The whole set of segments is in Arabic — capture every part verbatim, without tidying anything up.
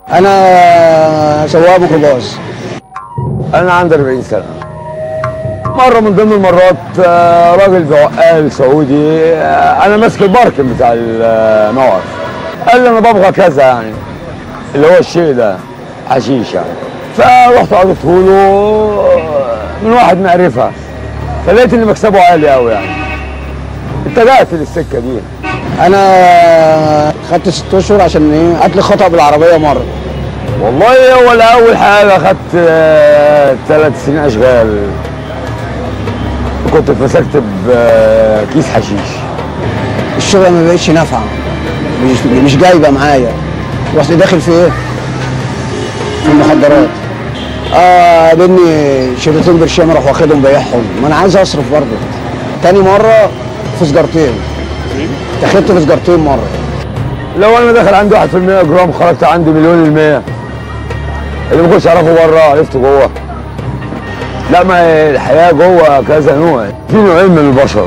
انا سواق ميكروباص. انا عندي أربعين سنة. مره من ضمن المرات راجل بعقال سعودي، انا ماسك الباركن بتاع الموقف، قال لي انا ببغى كذا، يعني اللي هو الشيء ده حشيش يعني. فرحت عرضته له من واحد معرفه، فلقيت ان مكسبه عالي قوي يعني. اتجهت للسكه دي. انا خدت ست اشهر عشان ايه؟ قتل خطأ بالعربيه مره. والله هو اول حاجه خدت ثلاث سنين اشغال، كنت اتمسكت بكيس حشيش. الشغله ما بقتش نافعه، مش مش جايبه معايا. رحت داخل في ايه؟ في المخدرات. اه قابلني شريطين برشام اروح واخدهم بايعهم، ما انا عايز اصرف برضه. تاني مره في سجارتين. دخلت في سجارتين مره. لو انا داخل عندي واحد في المية جرام خرجت عندي مليون المية. اللي ما كنتش اعرفه بره عرفته جوه. لا، ما الحياه جوه كذا نوع، في نوعين من البشر.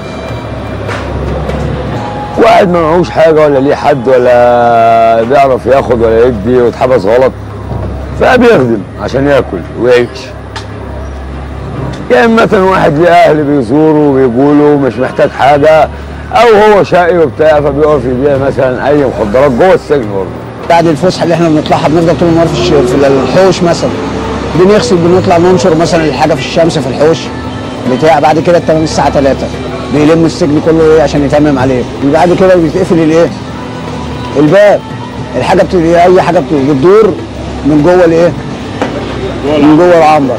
واحد ما معهوش حاجه ولا ليه حد ولا بيعرف ياخد ولا يدي واتحبس غلط، فبيخدم عشان ياكل ويعيش. يا اما مثلا واحد ليه اهل بيزوره وبيقولوا مش محتاج حاجه، او هو شقي وبتاع فبيقف يبيع مثلا اي مخدرات جوه السجن برضه. بعد الفسحه اللي احنا بنطلعها بنفضل طول النهار في في الحوش مثلا، بنغسل بنطلع ننشر مثلا الحاجه في الشمس في الحوش بتاع. بعد كده التمام الساعه تلاتة بيلم السجن كله ايه عشان يتمم عليه. وبعد كده بيتقفل الايه؟ الباب. الحاجه بتبقى اي حاجه بتدور من جوه الايه؟ من جوه العنبر.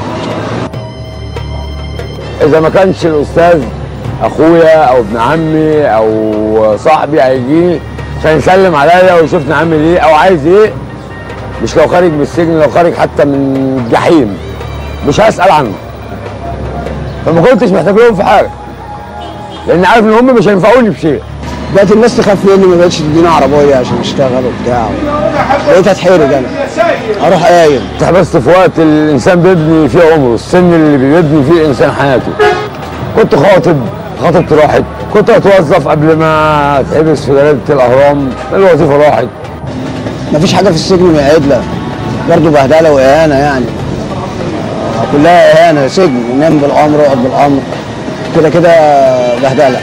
اذا ما كانش الاستاذ اخويا او ابن عمي او صاحبي هيجيني عشان يسلم عليا ويشوفني عامل ايه او عايز ايه، مش لو خارج من السجن، لو خارج حتى من الجحيم مش هسأل عنه. فما كنتش محتاج لهم في حاجه، لان عارف ان هم مش هينفعوني بشيء. بقت الناس تخاف مني، ما بقتش تديني عربيه عشان اشتغل وبتاع. بقيت اتحرج انا، اروح قايم. اتحبست في وقت الانسان بيبني فيه عمره، السن اللي بيبني فيه الانسان حياته. كنت خاطب، خطبت راحت، كنت اتوظف قبل ما اتحبس في جريده الاهرام، الوظيفه راحت. مفيش حاجه في السجن عدله، برضه بهدله واهانه يعني. كلها اهانه، سجن، نام بالامر اقعد بالامر، كده كده بهدله.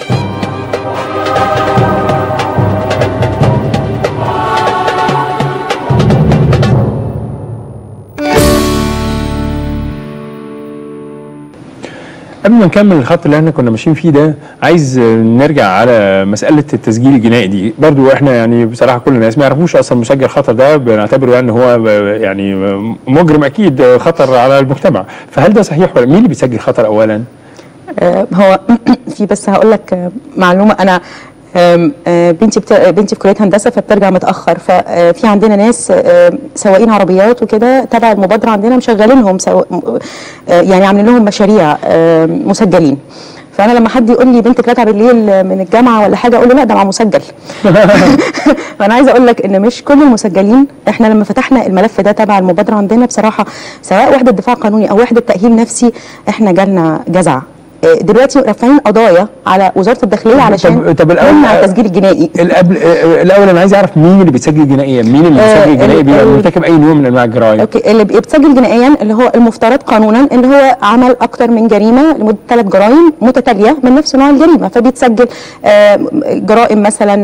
قبل ما نكمل الخط اللي احنا كنا ماشيين فيه ده، عايز نرجع على مساله التسجيل الجنائي دي. برضو احنا يعني بصراحه كل الناس ما يعرفوش اصلا مسجل خطر ده، بنعتبره يعني هو يعني مجرم اكيد خطر على المجتمع. فهل ده صحيح ولا مين اللي بيسجل خطر اولا؟ آه هو في بس هقول لك معلومه. انا بنتي بت... بنتي في كليه هندسه فبترجع متاخر، ففي عندنا ناس سواقين عربيات وكده تبع المبادره عندنا مشغلينهم سو... يعني عاملين لهم مشاريع مسجلين. فانا لما حد يقول لي بنتك راجعه بالليل من الجامعه ولا حاجه اقول له لا ده مع مسجل. فانا عايزه اقول لك ان مش كل المسجلين. احنا لما فتحنا الملف ده تبع المبادره عندنا بصراحه سواء وحده دفاع قانوني او وحده تاهيل نفسي احنا جالنا جزع. دلوقتي رافعين قضايا على وزاره الداخليه علشان طب طب الاول نمنع التسجيل الجنائي. الاول انا عايز اعرف مين اللي بيتسجل جنائيا، مين اللي بيتسجل جنائيا بيبقى مرتكب اي نوع من انواع الجرائم؟ اوكي، اللي بيتسجل جنائيا اللي هو المفترض قانونا ان هو عمل اكتر من جريمه لمده ثلاث جرائم متتاليه من نفس نوع الجريمه، فبيتسجل جرائم مثلا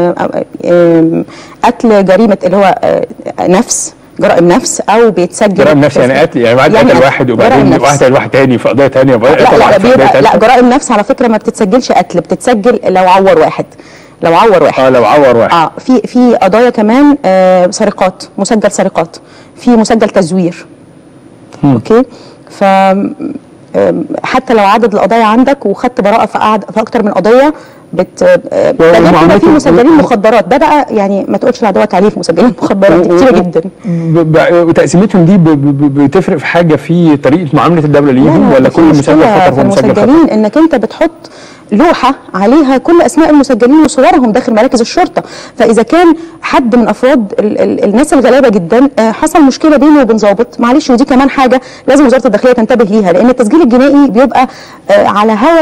قتل، جريمه اللي هو نفس جرائم نفس، او بيتسجل جرائم نفس يعني قتل، يعني بعد قتل واحد وبعدين واحد واحد تاني في قضيه ثانيه. لا لا, لا, لا جرائم نفس على فكره ما بتتسجلش قتل، بتتسجل لو عور واحد. لو عور واحد اه لو عور واحد اه في في قضايا كمان آه سرقات، مسجل سرقات، في مسجل تزوير. م. اوكي، ف حتى لو عدد القضايا عندك وخدت براءه في قعد في اكتر من قضيه بت ده في مسجلين مخدرات. ده بقى يعني ما تقولش العدوات عليه في مسجلين مخدرات دي كتير جدا. وتقسيمتهم دي بتفرق في حاجه في طريقه معامله الدوله ليهم ولا كل مسجل خطر هو مسجل خطر؟ المسجلين انك انت بتحط لوحه عليها كل اسماء المسجلين وصورهم داخل مراكز الشرطه. فاذا كان حد من افراد ال ال الناس الغلابه جدا حصل مشكله بينه وبين ضابط، معلش ودي كمان حاجه لازم وزاره الداخليه تنتبه ليها، لان التسجيل الجنائي بيبقى على هوا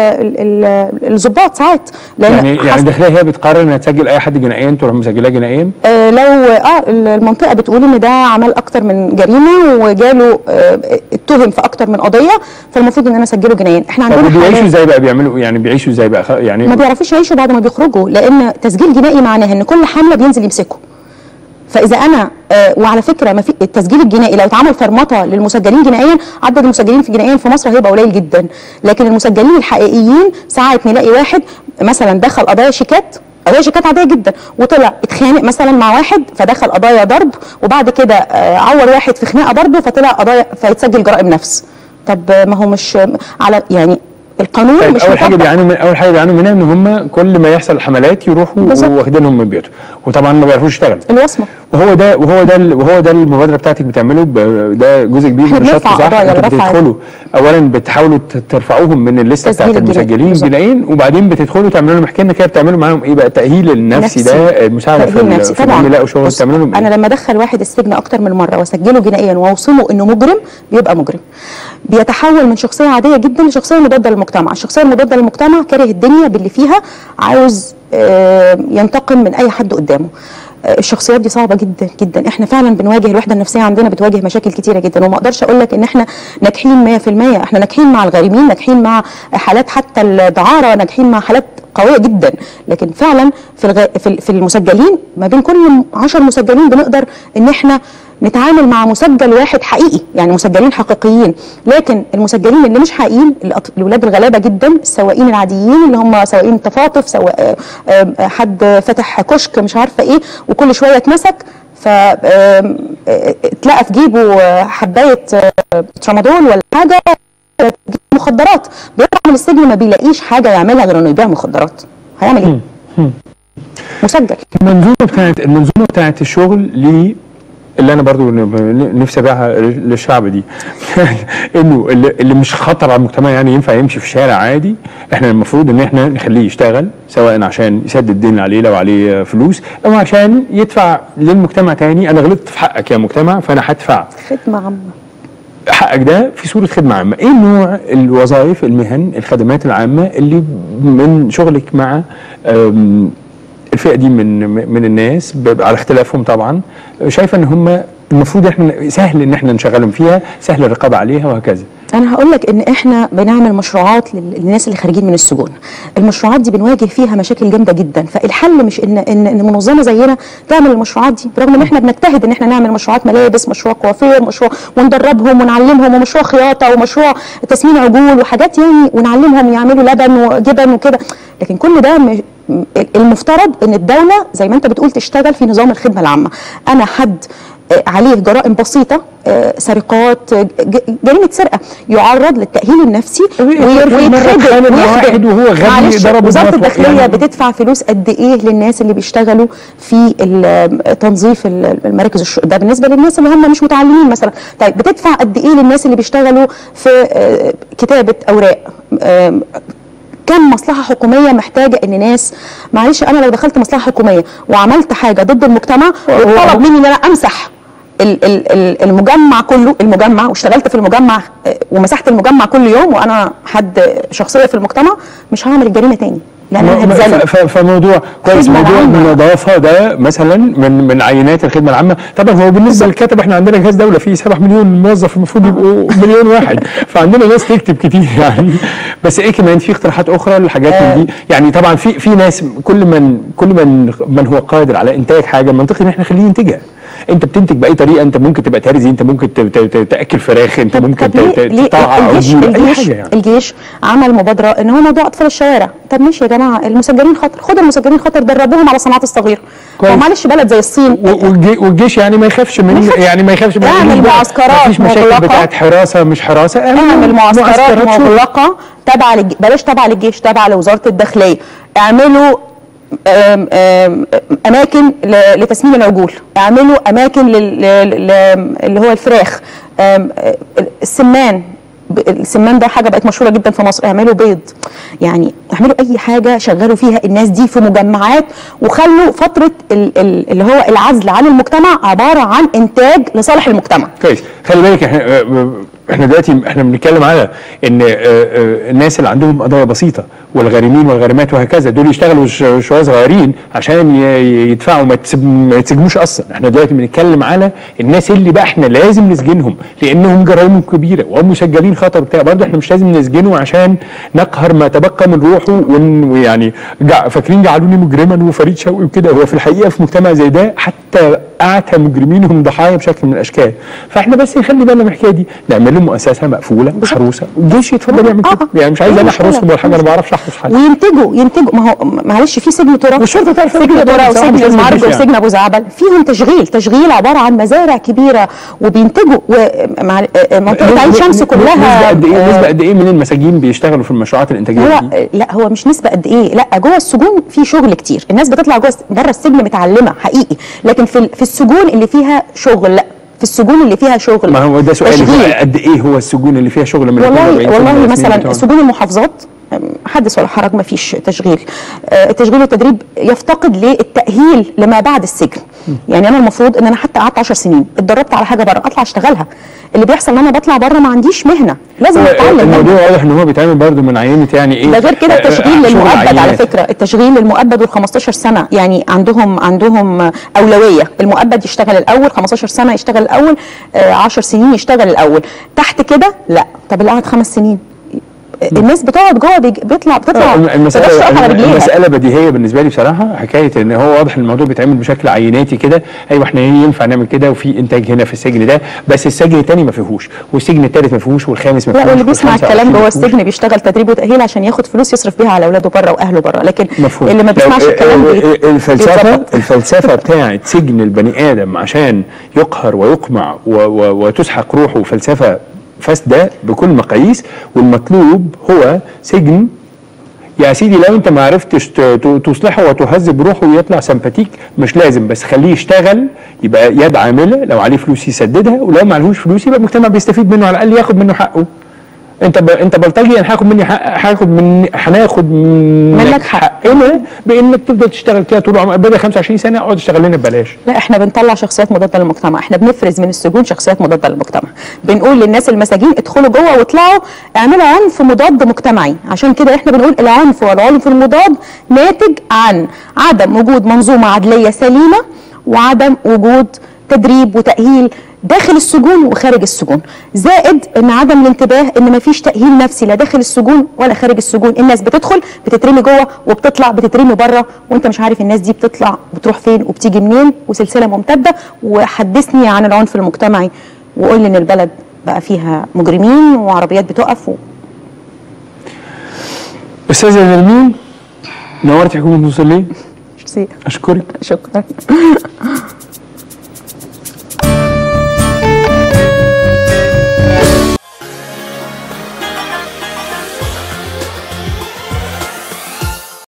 الضباط ساعات. يعني يعني الداخليه هي بتقرر انها تسجل اي حد جنائيا تروح مسجلاه جنائيا؟ آه لو اه المنطقه بتقول ان ده عمل اكتر من جريمه وجاله آه اتهم في اكتر من قضيه، فالمفروض ان انا اسجله جنائيا. احنا عندنا بيعيشوا ازاي بقى؟ بيعملوا يعني بيعيشوا ازاي بقى؟ يعني ما بيعرفوش يعيشوا بعد ما بيخرجوا، لان تسجيل جنائي معناه ان كل حمله بينزل يمسكه. فاذا انا آه وعلى فكره ما في التسجيل الجنائي لو اتعمل فرمطه للمسجلين جنائيا، عدد المسجلين في جنائيا في مصر هيبقى قليل جدا. لكن المسجلين الحقيقيين ساعات نلاقي واحد مثلا دخل قضايا شيكات، قضايا شيكات عاديه جدا، وطلع اتخانق مثلا مع واحد فدخل قضايا ضرب، وبعد كده آه عور واحد في خناقه برضه فطلع قضايا فيتسجل جرائم نفس. طب ما هو مش على يعني القانون طيب مش اول حاجه بيعانوا من اول حاجه بيعانوا منها ان هم كل ما يحصل حملات يروحوا واخدينهم من بيوتهم، وطبعا ما بيعرفوش يشتغلوا الوصمه. وهو ده وهو ده وهو ده المبادره بتاعتك بتعمله، ده جزء كبير من الشط صح؟ انتوا بتدخلوا اولا بتحاولوا ترفعوهم من الليسته بتاعت المسجلين الجنائيين، وبعدين بتدخلوا تعملوا لهم، احكي لنا كده بتعملوا معاهم ايه بقى؟ التاهيل النفسي ده، المساعده في في انهم يلاقوا شغل، بتعملوا لهم ايه؟ انا لما ادخل واحد السجن اكتر من مره واسجله جنائيا واوصمه انه مجرم بيبقى مجرم، بيتحول من شخصيه عاديه جدا لشخصيه مضاده للمجتمع. الشخصيه المضاده للمجتمع كاره الدنيا باللي فيها، عاوز ينتقم من اي حد قدامه. الشخصيات دي صعبه جدا جدا. احنا فعلا بنواجه الوحده النفسيه عندنا بتواجه مشاكل كتيره جدا، وما اقدرش اقول لك ان احنا ناجحين مية في المية. احنا ناجحين مع الغارمين، ناجحين مع حالات حتى الدعاره، ناجحين مع حالات قويه جدا. لكن فعلا في الغ... في المسجلين ما بين كل عشر مسجلين بنقدر ان احنا نتعامل مع مسجل واحد حقيقي، يعني مسجلين حقيقيين. لكن المسجلين اللي مش حقيقيين الاولاد الغلابه جدا، السواقين العاديين اللي هم سواقين تفاطف، سواق حد فتح كشك مش عارفه ايه وكل شويه اتمسك فتلاقى في جيبه حبايه ترامادول ولا حاجه مخدرات، بيطلع من السجن ما بيلاقيش حاجه يعملها غير انه يبيع مخدرات. هيعمل ايه؟ مسجل. المنظومه بتاعت المنظومه بتاعت الشغل ليه اللي انا برضو نفسي ابيعها للشعب دي انه اللي مش خطر على المجتمع، يعني ينفع يمشي في شارع عادي، احنا المفروض ان احنا نخليه يشتغل، سواء عشان يسدد الدين اللي عليه لو عليه فلوس، او عشان يدفع للمجتمع تاني. انا غلطت في حقك يا مجتمع فانا هدفع خدمه عامه. حقك ده في صوره خدمه عامه. ايه نوع الوظائف، المهن، الخدمات العامه اللي من شغلك مع الفئه دي من من الناس على اختلافهم طبعا، شايفه ان هم المفروض احنا سهل ان احنا نشغلهم فيها، سهل الرقابه عليها وهكذا؟ انا هقول لك ان احنا بنعمل مشروعات للناس اللي خارجين من السجون. المشروعات دي بنواجه فيها مشاكل جامده جدا، فالحل مش ان ان ان منظمه زينا تعمل المشروعات دي، برغم ان احنا بنجتهد ان احنا نعمل مشروعات ملابس، مشروع كوافير، مشروع وندربهم ونعلمهم، ومشروع خياطه، ومشروع تسمين عجول وحاجات يعني، ونعلمهم يعملوا لبن وجبن وكده. لكن كل ده مش المفترض ان الدوله زي ما انت بتقول تشتغل في نظام الخدمه العامه. انا حد عليه جرائم بسيطه، سرقات، جريمه سرقه، يعرض للتاهيل النفسي ويتخدم واحد وهو غبي ضربه. وزاره الداخليه يعني بتدفع فلوس قد ايه للناس اللي بيشتغلوا في تنظيف المراكز الشرطه؟ ده بالنسبه للناس اللي هم مش متعلمين مثلا. طيب بتدفع قد ايه للناس اللي بيشتغلوا في كتابه اوراق؟ كم مصلحه حكوميه محتاجه ان ناس، معلش انا لو دخلت مصلحه حكوميه وعملت حاجه ضد المجتمع وطلب مني ان انا امسح المجمع كله، المجمع، واشتغلت في المجمع ومسحت المجمع كل يوم وانا حد شخصيه في المجتمع، مش هعمل الجريمه تاني لان انا هتزلل. فموضوع كويس، موضوع النظافه ده مثلا من من عينات الخدمه العامه. طبعا هو بالنسبه للكاتب احنا عندنا جهاز دوله فيه سبعة مليون موظف، المفروض يبقوا مليون واحد، فعندنا ناس تكتب كتير يعني. بس ايه كمان في اقتراحات اخرى لحاجات من دي يعني. طبعا في في ناس، كل من كل من من هو قادر على انتاج حاجه منطقي ان احنا نخليه ينتجها. انت بتنتج باي طريقه، انت ممكن تبقى ترزي، انت ممكن تاكل فراخ، انت ممكن تطلع عجول، اي حاجه يعني. الجيش عمل مبادره ان هو موضوع اطفال الشوارع. طب ماشي يا جماعه، المسجلين خطر، خدوا المسجلين خطر دربوهم على الصناعات الصغيره. ومعلش بلد زي الصين والجيش يعني ما يخافش من يعني ما يخافش من اعمل معسكرات مغلقه بتاعت حراسه مش حراسه، اعمل معسكرات مغلقه تبع للج... بلاش تبع للجيش، تبع لوزاره الداخليه. اعملوا أم أم اماكن لتسمين العجول، اعملوا اماكن لل... اللي هو الفراخ، السمان. السمان ده حاجه بقت مشهوره جدا في مصر، اعملوا بيض. يعني اعملوا اي حاجه شغلوا فيها الناس دي في مجمعات، وخلوا فتره ال ال اللي هو العزل عن المجتمع عباره عن انتاج لصالح المجتمع. كويس. خلي بالك احنا احنا دلوقتي احنا بنتكلم على ان الناس اللي عندهم قضايا بسيطه والغارمين والغارمات وهكذا دول يشتغلوا شويه صغيرين عشان يدفعوا ما يتسجنوش اصلا. احنا دلوقتي بنتكلم على الناس اللي بقى احنا لازم نسجنهم لانهم جرائمهم كبيره وهم مسجلين خطر بتاع، برضه احنا مش لازم نسجنه عشان نقهر ما تبقى من روحه ويعني فاكرين جعلوني مجرما وفريد شوقي وكده. هو في الحقيقه في مجتمع زي ده حتى اعتى مجرمين هم ضحايا بشكل من الاشكال. فاحنا بس نخلي بالنا من الحكايه دي، نعمل لهم مؤسسه مقفوله محروسه والجيش يتفضل يعمل كده. يعني مش عايز انا احرسهم ولا حاجه، انا ما بعرفش احرس حد. وينتجوا ينتجوا ما هو معلش في سجن تراب والشرطه تعرف سجن تراب وسجن المعرج وسجن ابو زعبل فيهم تشغيل تشغيل عباره عن مزارع كبيره وبينتجوا. ومنطقه عين شمس كلها نسبه قد ايه نسبه قد ايه من المساجين بيشتغلوا في المشروعات الانتاجيه هو دي؟ لا هو مش نسبه قد ايه، لا جوه السجون في شغل كتير. الناس بتطلع جوه بره السجن متعلمه حقيقي، لكن في في السجون اللي فيها شغل، لا في السجون اللي فيها شغل. ما هو ده سؤالي، قد ايه هو السجون اللي فيها شغل؟ من والله والله مثلا سجون المحافظات حدث ولا حرج ما فيش تشغيل. التشغيل والتدريب يفتقد للتأهيل لما بعد السجن. يعني انا المفروض ان انا حتى قعدت عشر سنين اتدربت على حاجه بره اطلع اشتغلها. اللي بيحصل ان انا بطلع بره ما عنديش مهنه، لازم اتعلم. الموضوع واضح ان هو بيتعمل برضه من عينه يعني ايه. ده غير كده التشغيل للمؤبد على فكره، التشغيل للمؤبد وال خمستاشر سنه يعني عندهم عندهم اولويه. المؤبد يشتغل الاول خمستاشر سنه يشتغل الاول، عشر سنين يشتغل الاول، تحت كده لا. طب اللي قعد خمس سنين الناس بتقعد جوه بيطلع بتطلع المسألة, المسألة بديهية بالنسبة لي بصراحة. حكاية ان هو واضح الموضوع بيتعمل بشكل عيناتي كده. ايوه احنا ينفع نعمل كده وفي انتاج هنا في السجن ده، بس السجن الثاني ما فيهوش والسجن الثالث ما فيهوش والخامس ما فيهوش. لا واللي بيسمع الكلام جوه السجن بيشتغل تدريب وتأهيل عشان ياخد فلوس يصرف بيها على اولاده بره واهله بره، لكن مفهوم. اللي ما بيسمعش الكلام الفلسفة الفلسفة بتاعت سجن البني ادم عشان يقهر ويقمع وتسحق روحه فلسفة فاسده بكل مقاييس. والمطلوب هو سجن يا سيدي لو انت ما عرفتش تصلحه وتهذب روحه ويطلع سمباتيك مش لازم، بس خليه يشتغل يبقى يد عامله، لو عليه فلوس يسددها ولو ما عليهوش فلوس يبقى المجتمع بيستفيد منه على الاقل ياخد منه حقه. انت ب... انت بلطجي انا هاخد مني حق، هاخد من هناخد منك حقنا بانك تفضل تشتغل كده طول عمرك بدل خمسة وعشرين سنه اقعد اشتغل لنا ببلاش. لا احنا بنطلع شخصيات مضاده للمجتمع، احنا بنفرز من السجون شخصيات مضاده للمجتمع. بنقول للناس المساجين ادخلوا جوه واطلعوا اعملوا عنف مضاد مجتمعي. عشان كده احنا بنقول العنف والعنف المضاد ناتج عن عدم وجود منظومه عدليه سليمه وعدم وجود تدريب وتأهيل داخل السجون وخارج السجون، زائد ان عدم الانتباه ان مفيش تأهيل نفسي لا داخل السجون ولا خارج السجون. الناس بتدخل بتترمي جوه وبتطلع بتترمي بره وانت مش عارف الناس دي بتطلع بتروح فين وبتيجي منين، وسلسله ممتده. وحدثني عن العنف المجتمعي وقول لي ان البلد بقى فيها مجرمين وعربيات بتقف و... استاذه نرمين نورتي حكومه نوصل ليه؟ ميرسي. اشكرك. شكرا.